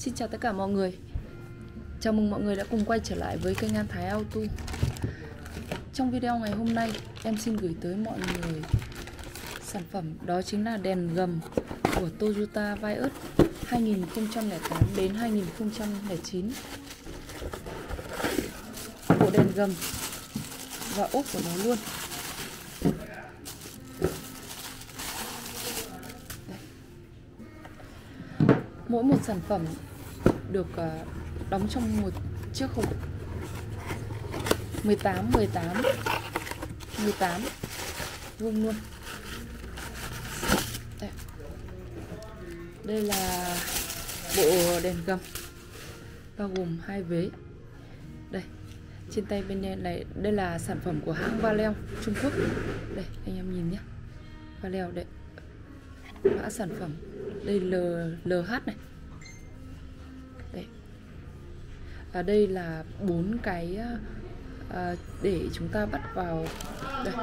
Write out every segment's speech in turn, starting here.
Xin chào tất cả mọi người. Chào mừng mọi người đã cùng quay trở lại với kênh An Thái Auto. Trong video ngày hôm nay, em xin gửi tới mọi người sản phẩm đó chính là đèn gầm của Toyota Vios 2008 đến 2009. Bộ đèn gầm và ốp của nó luôn. Mỗi một sản phẩm được đóng trong một chiếc hộp 18 vuông luôn. Đây là bộ đèn gầm bao gồm 2 vế. Đây, trên tay bên này đây là sản phẩm của hãng Valeo Trung Quốc. Đây, anh em nhìn nhé. Valeo đấy. Mã sản phẩm. Đây LH này. Đây. Và đây là 4 cái để chúng ta bắt vào đây.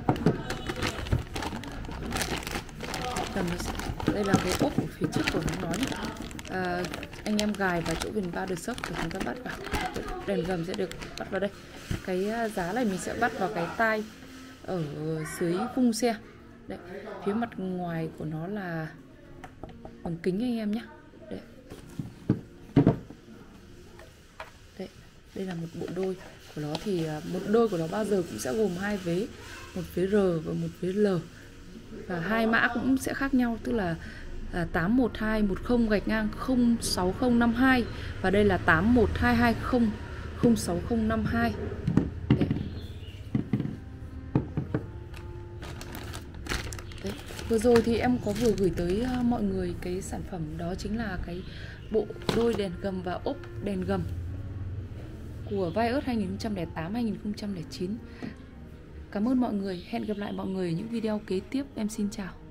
Đây là cái ốp ở phía trước của nó nhé. Anh em gài vào chỗ viền bao được sốc để chúng ta bắt vào. Đèn gầm sẽ được bắt vào đây. Cái giá này mình sẽ bắt vào cái tai ở dưới khung xe. Đấy, phía mặt ngoài của nó là bằng kính anh em nhé. Đấy. Đây là một bộ đôi của nó, thì một đôi của nó bao giờ cũng sẽ gồm 2 vế, một vế R và một vế L, và 2 mã cũng sẽ khác nhau, tức là 81210-06052 và đây là 81220-06052. Đấy. Vừa rồi thì em có vừa gửi tới mọi người cái sản phẩm đó chính là cái bộ đôi đèn gầm và ốp đèn gầm của Vios 2008-2009. Cảm ơn mọi người. Hẹn gặp lại mọi người ở những video kế tiếp. Em xin chào.